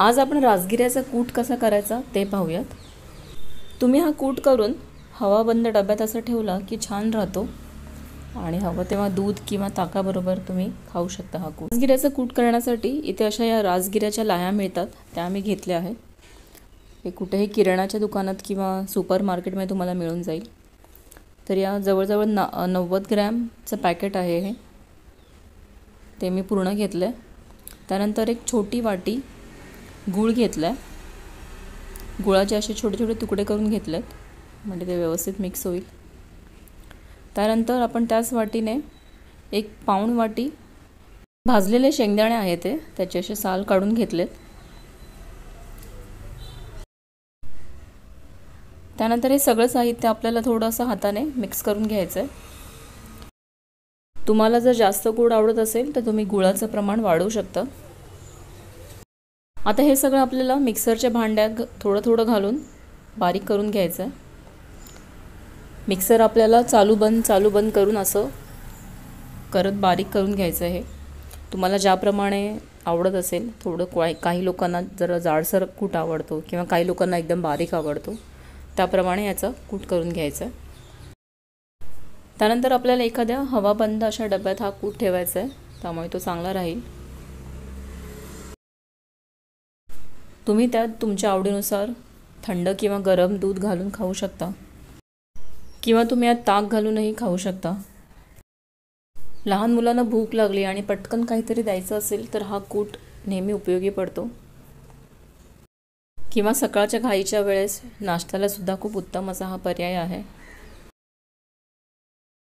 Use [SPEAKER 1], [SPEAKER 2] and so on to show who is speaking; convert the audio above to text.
[SPEAKER 1] आज आपण राजगिऱ्याचा कूट कसा करायचा ते पाहूयात। तुम्ही हा कूट करून हवाबंद डब्यात असा ठेवला की छान राहतो आणि हवं तेव्हा दूध किंवा ताकाबरोबर तुम्ही खाऊ शकता हा कूट। राजगिऱ्याचा कूट करण्यासाठी इथे अशा या राजगिऱ्याच्या लाह्या मिळतात, त्या आम्ही घेतल्या आहेत। हे कुठेही किराणाच्या दुकानात किंवा सुपर मार्केटमध्ये तुम्हाला मिळून जाईल। तर या जवळजवळ 90 ग्रॅमचं पॅकेट आहे हे, ते मी पूर्ण घेतलं आहे। त्यानंतर एक छोटी वाटी गूळ घेतला आहे। गुळाचे असे छोटे छोटे तुकडे करून घेतलेत म्हणजे ते व्यवस्थित मिक्स होईल। त्यानंतर आपण त्याच वाटीने एक पाऊण वाटी भाजलेले शेंगदाणे आहेत, त्याचे असे साल काढून घेतलेत। त्यानंतर हे सगळं साहित्य आपल्याला थोडंसं हाताने मिक्स करून घ्यायचं आहे। तुम्हाला जर जास्त गोड आवडत असेल तर तुम्ही गुळाचं प्रमाण वाढवू शकता। आता हे सगळं आपल्याला मिक्सरच्या भांड्यात थोडं थोडं घालून बारीक करून घ्यायचं आहे। मिक्सर आपल्याला चालू बंद करून असं करत बारीक करून घ्यायचं आहे। तुम्हाला ज्याप्रमाणे आवडत असेल, थोडं काही लोकांना जरा जाडसर कूट आवडतो किंवा काही लोकांना एकदम बारीक आवडतो, त्याप्रमाणे याचा कूट करून घ्यायचा आहे। त्यानंतर आपल्याला एखाद्या हवाबंद अशा डब्यात हा कूट ठेवायचा आहे, त्यामुळे तो चांगला राहील। तुम्ही त्यात तुमच्या आवडीनुसार थंड किंवा गरम दूध घालून खाऊ शकता किंवा तुम्ही यात ताक घालूनही खाऊ शकता। लहान मुलांना भूक लागली आणि पटकन काहीतरी द्यायचं असेल तर हा कूट नेहमी उपयोगी पडतो, किंवा सकाळच्या घाईच्या वेळेस नाश्त्याला सुद्धा खूप उत्तम असा हा पर्याय आहे।